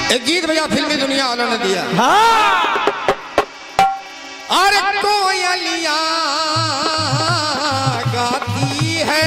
एक गीत भैया फिल्मी दुनिया वालों ने दिया। हाँ। अरे कोयलिया गाती है,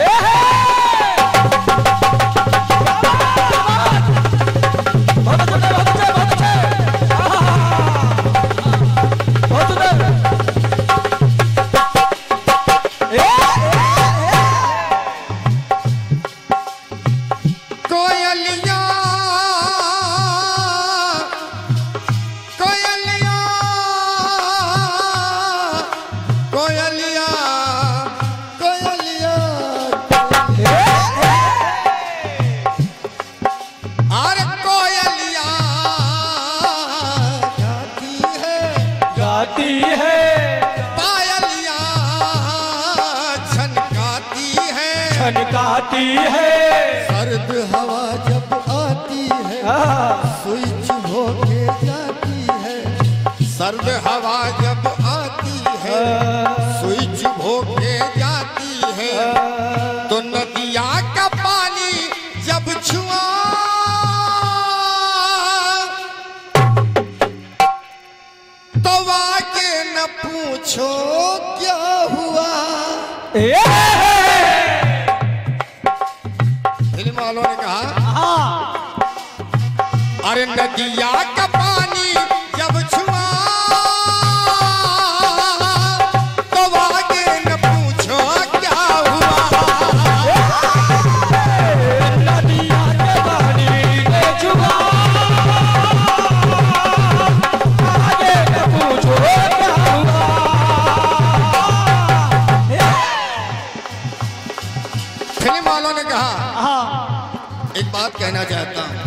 छनकाती है। सर्द हवा जब आती है स्विच होके जाती है। सर्द हवा जब आती है स्विच होके जाती है। तो नदिया का पानी जब छुआ तो आगे न पूछो क्या हुआ। वालों ने कहा अरे नदिया का पानी जब छुआ तो आगे न पूछो क्या हुआ। नदिया का पानी छुआ आगे न पूछो क्या हुआ। फिल्म वालों ने कहा एक बात कहना चाहता हूं।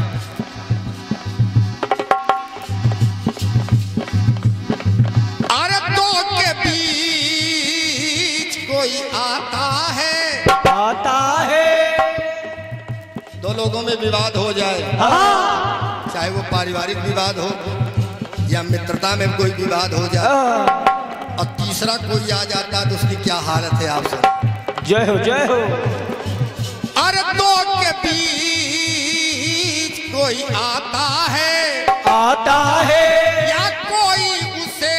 अरे दो के बीच कोई आता है। दो लोगों में विवाद हो जाए, चाहे वो पारिवारिक विवाद हो या मित्रता में कोई विवाद हो जाए, और तीसरा कोई आ जाता है तो उसकी क्या हालत है आप सब। जय हो जय हो। अरे दो के बीच कोई आता है या कोई उसे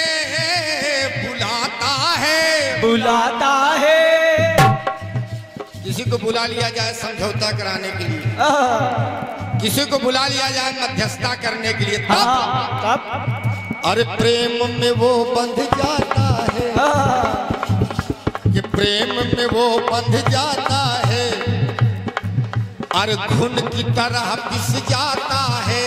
बुलाता है। किसी को बुला लिया जाए समझौता कराने के लिए, किसी को बुला लिया जाए मध्यस्थता करने के लिए, तब अरे प्रेम में वो बंध जाता है कि प्रेम में वो बंध जाता है। अरे घुन की तरह पिस जाता है।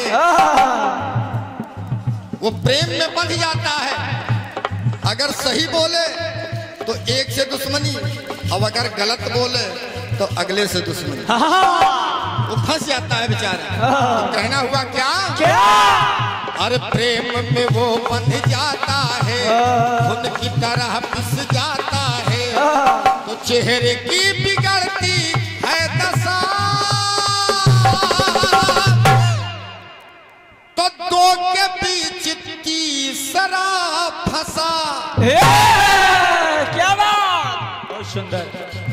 वो प्रेम में बंध जाता है। अगर सही बोले तो एक से दुश्मनी, और अगर गलत बोले तो अगले से दुश्मनी। वो फंस जाता है बेचारा। तो कहना हुआ क्या? अरे प्रेम में वो बंध जाता है, घुन की तरह पिस जाता है। तो चेहरे की बिगड़ती है दशा, तो दो के बीच तीसरा फंसा। क्या बात, बहुत सुंदर।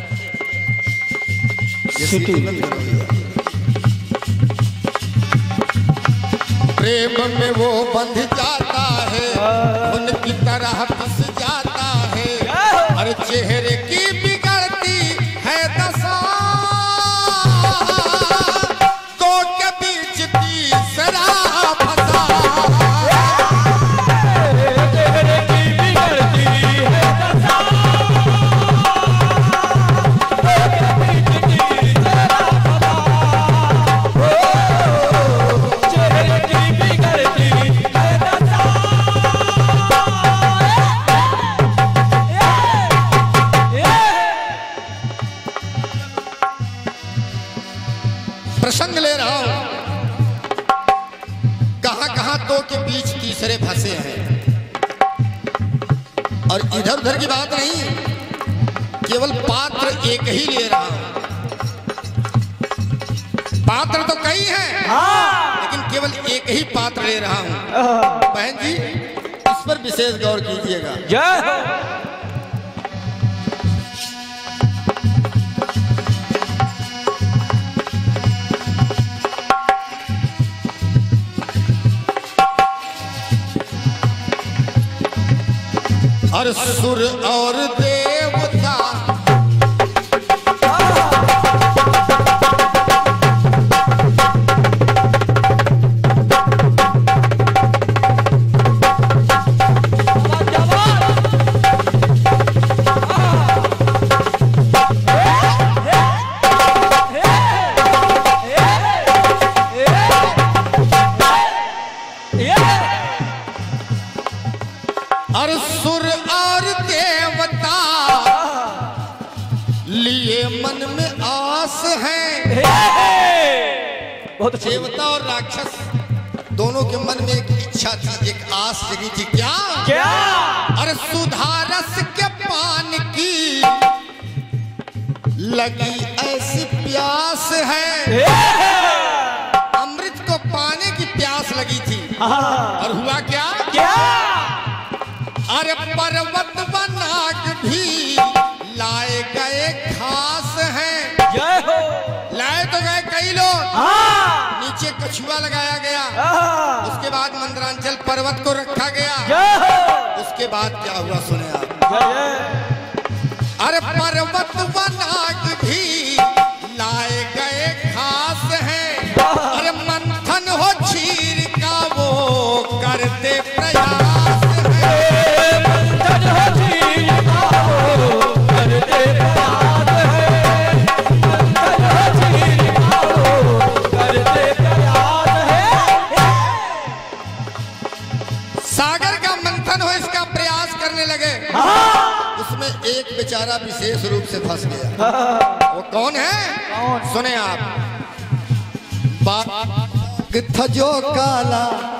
प्रेम में वो बंध जाता है, उनकी तरह पिस जाता है। अरे चेहरे की बिगड़ती है दशा, दो के बीच तीसरा फंसा। चेहरे की बिगड़ती है दशा, दो के बीच तीसरा फंसा। चेहरे की बिगड़ती है दशा। प्रसंग ले रहा हूं, कहां कहां दो के बीच तीसरे फंसे हैं। और इधर उधर की बात नहीं, केवल पात्र एक ही ले रहा हूं। पात्र तो कई हैं, लेकिन केवल एक ही पात्र ले रहा हूं। बहन जी इस पर विशेष गौर कीजिएगा। जय हो। असुर और देवता असुर और देवता लिए मन में आस है। बहुत अच्छा। देवता और राक्षस दोनों के मन में एक इच्छा थी, एक आस जगी थी। क्या क्या? अरे सुधारस के पान की लगी ऐसी प्यास है। अमृत को पाने की प्यास लगी थी। और हुआ क्या? क्या? अरे पर्वत व नाग भी लाए गए खास हैं। जय हो। लाए तो गए कई लोग, नीचे कछुआ लगाया गया। उसके बाद मंदरांचल पर्वत को रखा गया। जय हो। उसके बाद क्या हुआ सुने आप। अरे पर्वत व नाग भी लाए गए खास हैं। अरे मंथन हो क्षीर का वो करते प्रयास हैं। सागर का मंथन हो इसका प्रयास करने लगे। उसमें एक बेचारा विशेष रूप से फंस गया। वो कौन है? सुने आप। बाघ था जो काला,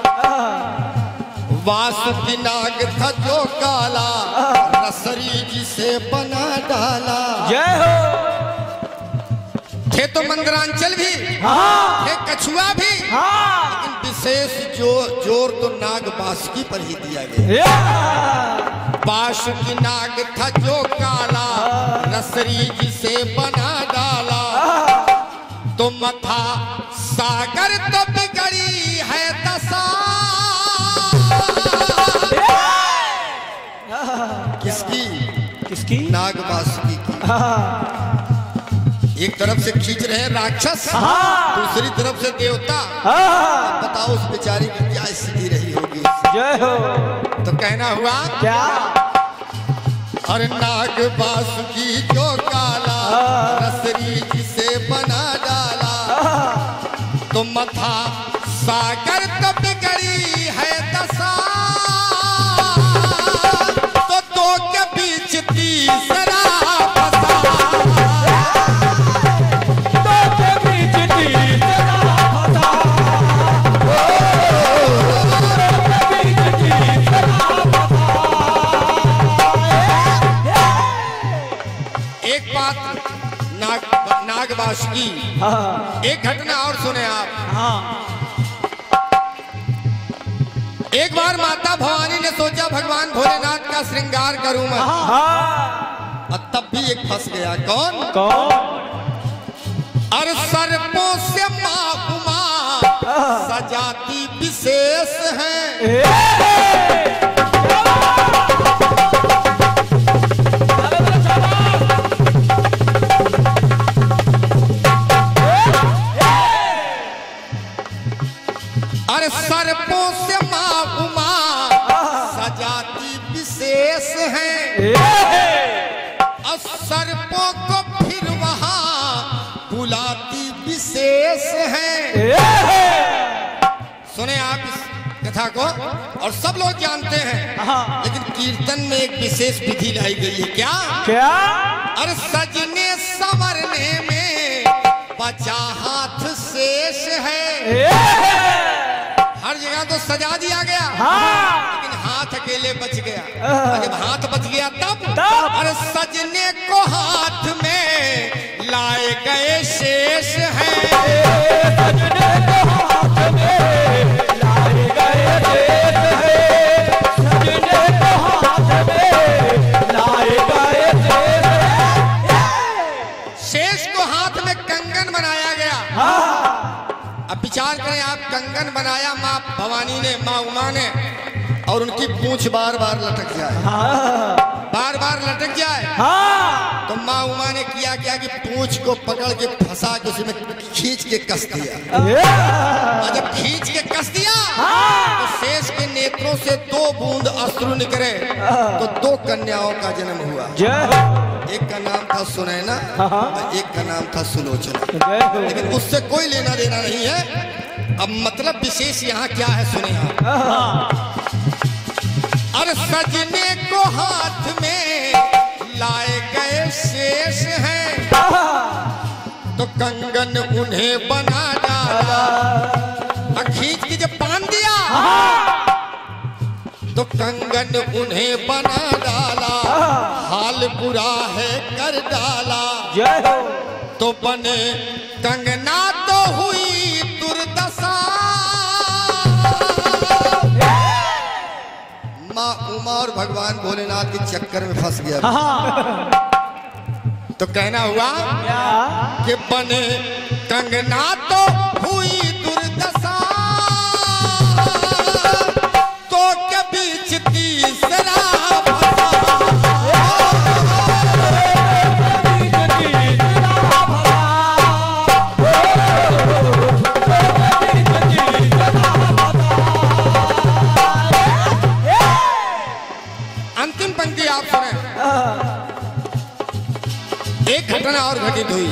वासुकी नाग था जो काला, रसरी जिसे बना डाला। जय हो। थे तो मंदरांचल भी, थे कछुआ भी, लेकिन विशेष जोर तो नाग बासुकी पर ही दिया गया। बासुकी नाग था जो काला, रसरी जिसे बना डाला। तो मथा सागर तो बिगड़ी है दशा। किसकी? किसकी? नाग बासुकी की। एक तरफ से खींच रहे हैं राक्षस, दूसरी तरफ से देवता। बताओ उस बेचारी की क्या स्थिति रही होगी। जय हो। तो कहना हुआ क्या? अरे नाग बासुकी जो काला, रसरी जिसे बना डाला। तो मथा सागर तो बिगड़ी है दशा। तो दो के बीच तीसरा फंसा। एक बात नाग बासुकी, एक घटना और सुने आप। एक बार माता भवानी ने सोचा भगवान भोलेनाथ का श्रृंगार करूं मैं। और तब भी एक फंस गया। कौन? और सर्पों से माँ उमा सजाती विशेष है। अरे सर्पों से माँ उमा सजाती विशेष है। और सर्पों को फिर वहां बुलाती विशेष है। सुने आप इस कथा को, और सब लोग जानते हैं, लेकिन कीर्तन में एक विशेष विधि लाई गई है। क्या? क्या? अरे सजने संवरने में बचा हाथ शेष है। हर जगह तो सजा दिया गया, लेकिन हाथ अकेले बच गया। जब हाथ बच गया तब अरे सजने को हाथ में लाए गए शेष है। सजने को हाथ में लाए गए शेष है। सजने को हाथ में लाए गए शेष है। शेष को हाथ में कंगन बनाया गया। अब विचार करें आप, कंगन बनाया माँ भवानी ने, माँ उमा ने, और उनकी पूंछ बार बार लटक जाए, बार बार लटक जाए, तो माँ उमा ने किया क्या कि पूंछ को पकड़ के फंसा के उसमें खींच के कस दिया। और जब खींच के कस दिया तो शेष के नेत्रों से 2 बूंद अश्रु निकले, तो 2 कन्याओं का जन्म हुआ। एक का नाम था सुनैना और एक का नाम था सुलोचना। लेकिन उससे कोई लेना देना नहीं है। अब मतलब विशेष यहाँ क्या है सुने आप। और सजने को हाथ में लाए गए शेष हैं, तो कंगन उन्हें बना डाला। खींच के जब बांध दिया तो कंगन उन्हें बना डाला। हाल बुरा है कर डाला, तो बने कंगना तो हुई दुर्दशा। माँ उमा और भगवान भोलेनाथ के चक्कर में फंस गया। तो कहना हुआ कि बने कंगना तो हुई दुर्दशा, तो के बीच तीसरा अंतिम पंक्ति आप सुने। एक घटना और घटित हुई।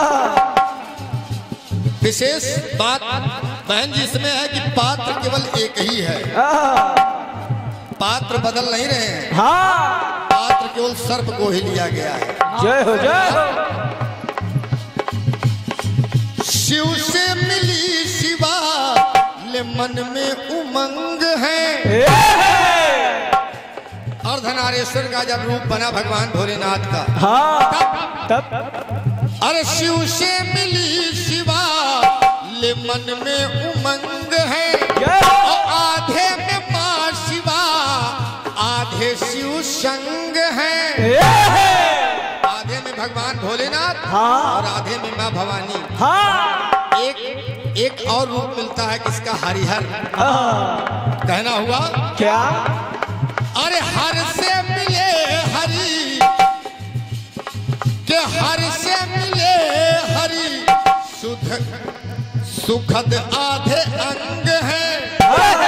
विशेष बात बहन जी इसमें है कि पात्र केवल एक ही है, पात्र बदल नहीं रहे हैं। पात्र केवल सर्प को ही लिया गया है। जय हो जय हो। शिव से मिली शिवा ले मन में उमंग है। अर्धनारेश्वर का जब रूप बना भगवान भोलेनाथ का, तब अरे शिव से मिली शिवा ले मन में उमंग है। और आधे में माँ शिवा आधे शिव संग है। आधे में भगवान भोलेनाथ और आधे में माँ भवानी। एक और रूप मिलता है किसका, हरिहर। कहना हुआ क्या, अरे हर से मिले हरि के हर से मिले हरि सुखद आधे अंग है।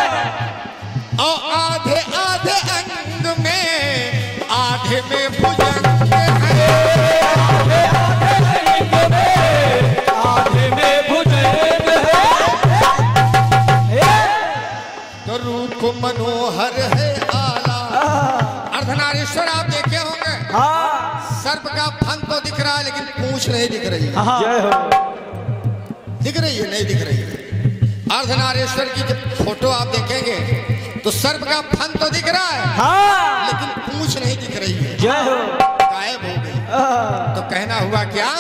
और आधे आधे अंग में आधे में भुजंग है। आधे में भुजंग है। तो रूप मनोहर है आला। अर्धनारीश्वर आप देखे होंगे, सर्प का फन तो दिख रहा है लेकिन पूंछ नहीं दिख रही है। दिख रही है नहीं दिख रही है। अर्धनारीश्वर की जब फोटो आप देखेंगे तो सर्प का फन तो दिख रहा है लेकिन पूंछ नहीं दिख रही है, गायब हो गई। तो कहना हुआ क्या,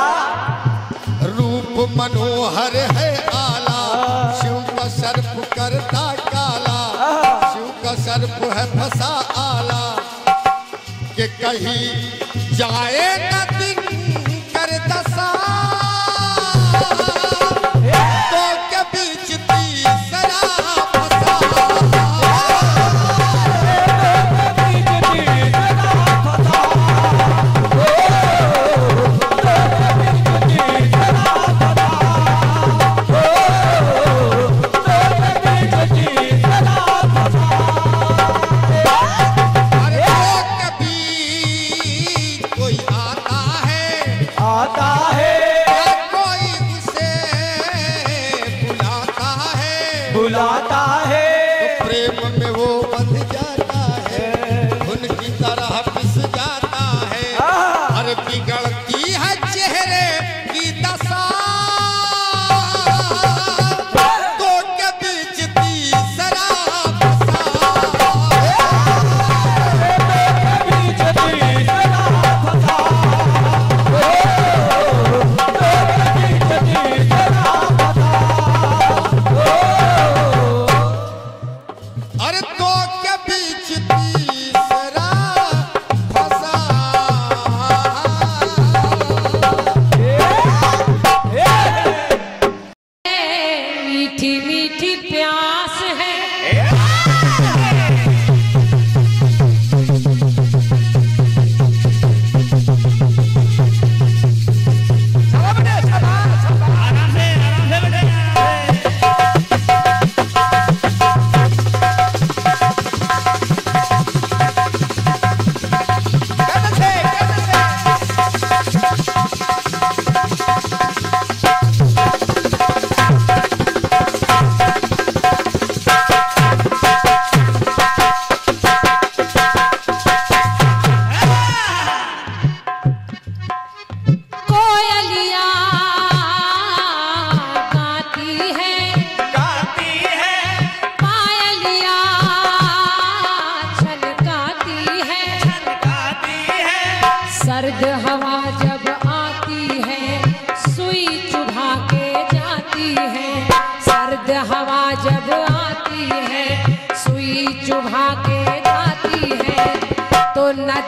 रूप मनोहर है आला, शिव का सर्प करता काला। शिव का सर्प है फंसा आला, कि कहीं जाए न दिन कर दशा। तो के बीच तीसरा फंसा। बुलाता है तो प्रेम में वो बंध जाता है, उनकी तरह पिस जाता है। अरे बिगड़ती है चेहरे की दशा। तो के बीच तीसरा मीठी मीठी प्यास है।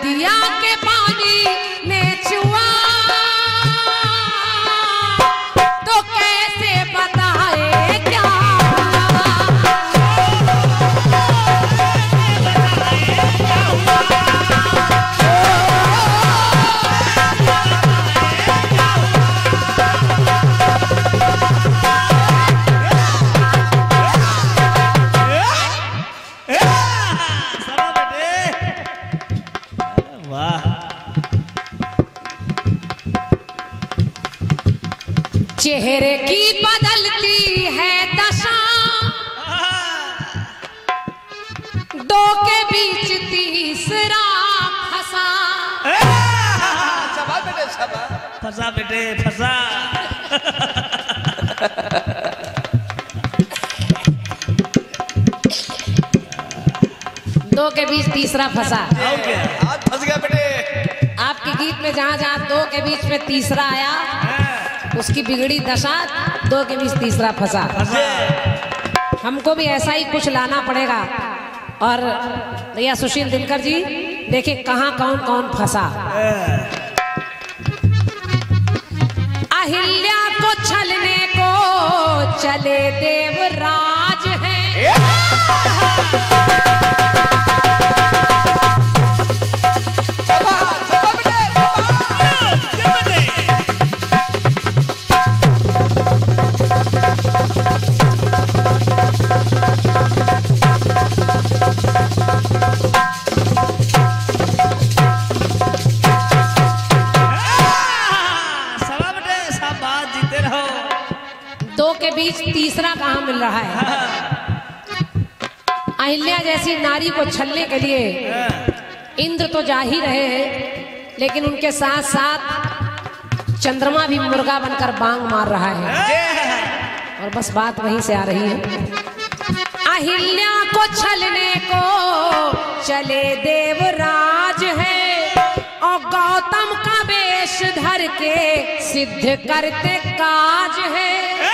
नदिया के पानी ने छुआ तो कैसे बताए क्या चेहरे की बदलती है दशा दो के बीच तीसरा फंसा फंसा बेटे फंसा। दो के बीच तीसरा फंसा। आज फंस गया बेटे। आपके गीत में जहाँ जहाँ दो के बीच में तीसरा आया उसकी बिगड़ी दशा, दो के बीच तीसरा फंसा। हमको भी ऐसा ही कुछ लाना पड़ेगा। और भैया सुशील दिनकर जी देखिए कहाँ कौन कौन फंसा। अहिल्या को छलने को चले देवराज है बीच तीसरा कहाँ मिल रहा है। अहिल्या जैसी नारी को छलने के लिए इंद्र तो जा ही रहे हैं, लेकिन उनके साथ साथ चंद्रमा भी मुर्गा बनकर बांग मार रहा है। और बस बात वहीं से आ रही है। अहिल्या को छलने को चले देवराज है और गौतम का वेश धर के सिद्ध करते काज है।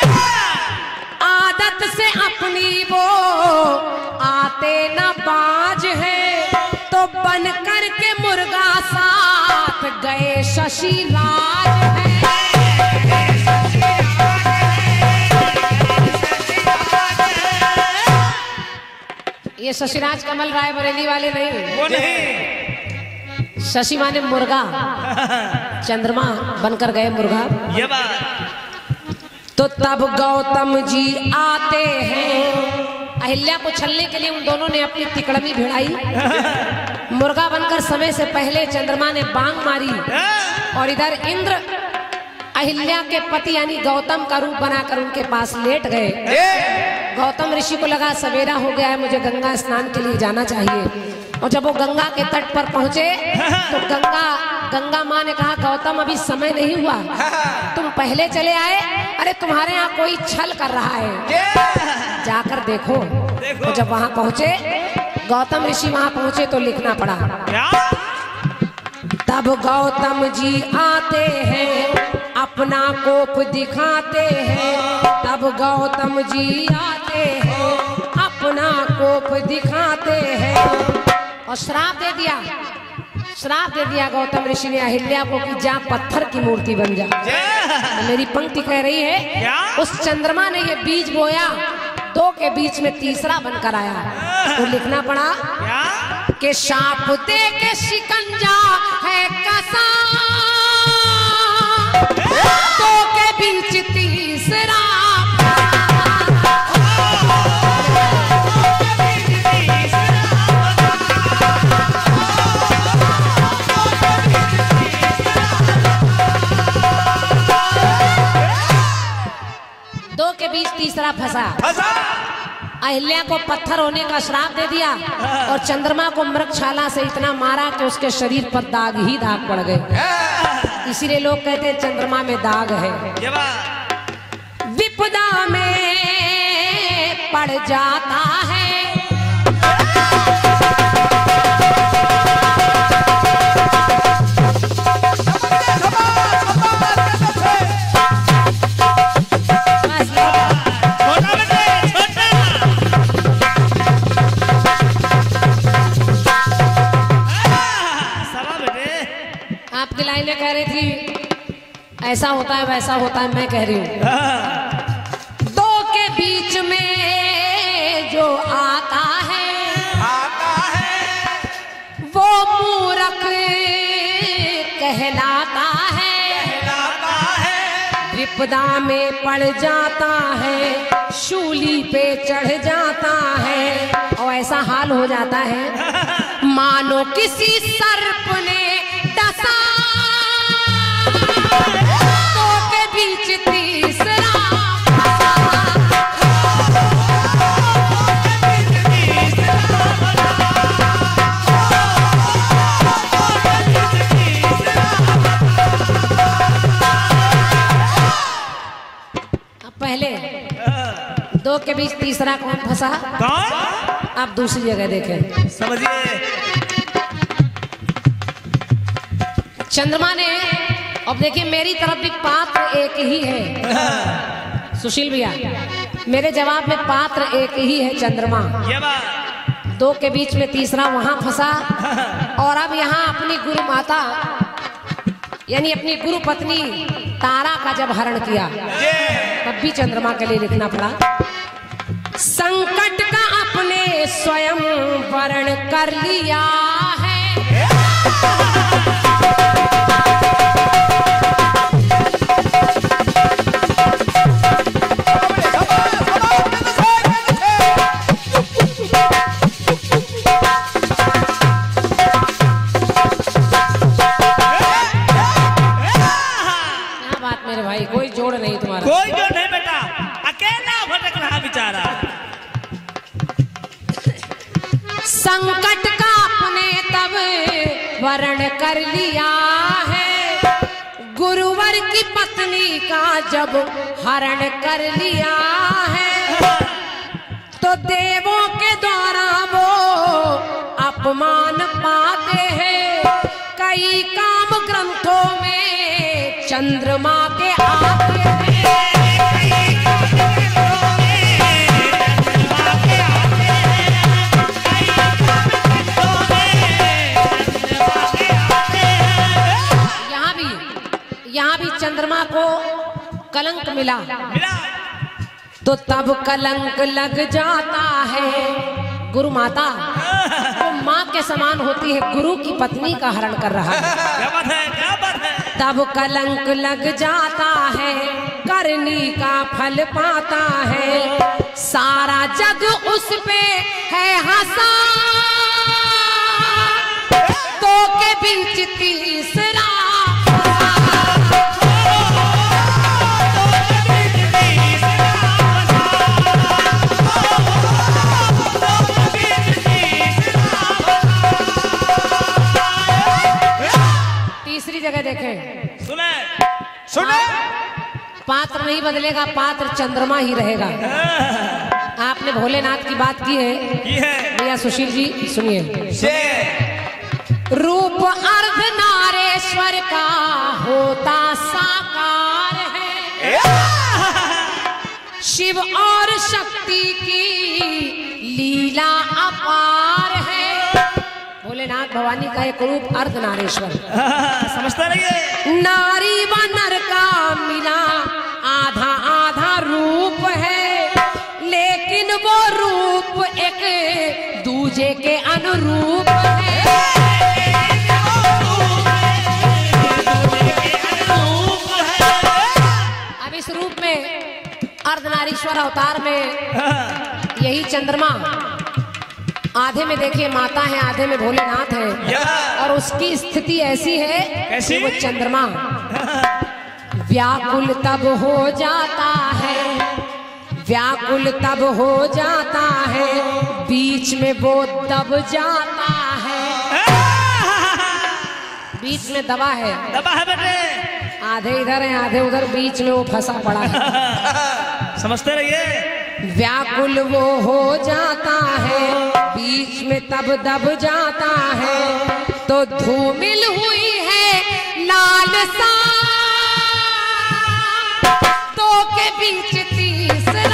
आदत से अपनी वो आते न बाज है, तो बन कर के मुर्गा साथ गए शशिराज है। ये शशिराज कमल राय बरेली वाले नहीं, वो नहीं। शशि माने मुर्गा, चंद्रमा बनकर गए मुर्गा। ये बात तो तब गौतम जी आते हैं। अहिल्या को छलने के लिए उन दोनों ने अपनी तिकड़मी भिड़ाई। मुर्गा बनकर समय से पहले चंद्रमा ने बांग मारी और इधर इंद्र अहिल्या के पति यानी गौतम का रूप बनाकर उनके पास लेट गए। गौतम ऋषि को लगा सवेरा हो गया है, मुझे गंगा स्नान के लिए जाना चाहिए। और जब वो गंगा के तट पर पहुंचे तो गंगा माँ ने कहा गौतम अभी समय नहीं हुआ, तुम पहले चले आए। अरे तुम्हारे यहाँ कोई छल कर रहा है, जाकर देखो। तो जब वहां पहुंचे गौतम ऋषि वहां पहुंचे तो लिखना पड़ा। तब गौतम जी आते हैं अपना कोप दिखाते हैं। तब गौतम जी आते हैं अपना कोप दिखाते हैं और श्राप दे दिया गौतम ऋषि ने अहिल्या को कि जा पत्थर की मूर्ति बन जा। मेरी पंक्ति कह रही है उस चंद्रमा ने ये बीज बोया, दो के बीच में तीसरा बनकर आया। तो लिखना पड़ा कि शाप दे के शिकंजा है कसा, दो के बीच तीसरा। दो के बीच तीसरा फंसा। अहिल्या को पत्थर होने का श्राप दे दिया और चंद्रमा को मृगछाला से इतना मारा कि उसके शरीर पर दाग ही दाग पड़ गए। इसीलिए लोग कहते हैं चंद्रमा में दाग है। विपदा में पड़ जाता है ऐसा होता है वैसा होता है, मैं कह रही हूँ। दो के बीच में जो आता है वो मूर्ख कहलाता है, विपदा में पड़ जाता है, शूली पे चढ़ जाता है, और ऐसा हाल हो जाता है मानो किसी सर्प ने डसा, दो के बीच तीसरा। पहले दो के बीच तीसरा कौन फंसा? कौन? आप दूसरी जगह देखें, समझिए। चंद्रमा ने, अब देखिए मेरी तरफ भी पात्र एक ही है सुशील भैया, मेरे जवाब में पात्र एक ही है चंद्रमा। ये बात दो के बीच में तीसरा वहां फंसा, और अब यहाँ अपनी गुरु माता यानी अपनी गुरु पत्नी तारा का जब हरण किया तब भी चंद्रमा के लिए लिखना पड़ा। संकट का अपने स्वयं वर्ण कर लिया है, कोई जोड़ नहीं तुम्हारा, कोई जोड़ नहीं बेटा, अकेला भटक रहा बेचारा। संकट का अपने तब वर्ण कर लिया है, गुरुवर की पत्नी का जब हरण कर लिया है, तो देवों के द्वारा वो अपमान पाते हैं, कई काम ग्रंथों में चंद्रमा के आते हैं। यहाँ भी चंद्रमा को कलंक मिला तो तब कलंक लग जाता है। गुरु माता वो माँ के समान होती है, गुरु की पत्नी का हरण कर रहा है। क्या बात है, क्या बात है। तब कलंक लग जाता है, करनी का फल पाता है, सारा जग उस पे है हंसा, दो के बीच तीसरा। तीसरी जगह देखें, सुने सुने, पात्र नहीं बदलेगा, पात्र चंद्रमा ही रहेगा। आपने भोलेनाथ की बात की है भैया सुशील जी, सुनिए। रूप अर्धनारेश्वर का होता साकार है, शिव और शक्ति की लीला अपार है। भोलेनाथ भवानी का एक रूप अर्धनारेश्वर, समझता नहीं है। नारी व नर का मिला आधा आधा रूप है, लेकिन वो रूप एक दूजे के अनुरूप है। अब इस रूप में अर्धनारीश्वर अवतार में यही चंद्रमा, आधे में देखिए माता है, आधे में भोलेनाथ है, और उसकी स्थिति ऐसी है कि वो चंद्रमा व्याकुल तब हो जाता है, व्याकुल तब हो जाता है, बीच में वो दब जाता है। बीच में दबा है बेटे, आधे इधर है आधे उधर, बीच में वो फंसा पड़ा है। समझते रहिए। व्याकुल वो हो जाता है, बीच में तब दब जाता है, तो धूमिल हुई है लालसा, तो के बीच तीसरा।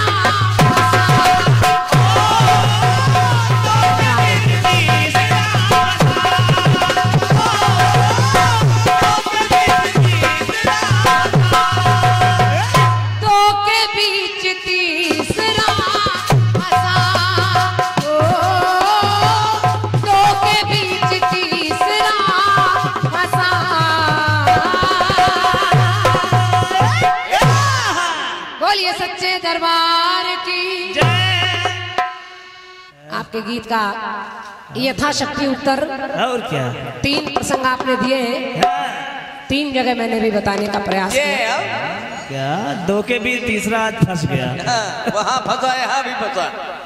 आपके गीत का यथाशक्ति उत्तर। और क्या 3 प्रसंग आपने दिए हैं, 3 जगह मैंने भी बताने का प्रयास किया। क्या 2 के बीच तीसरा आज फंस गया। वहाँ फंसा यहाँ भी फंसा।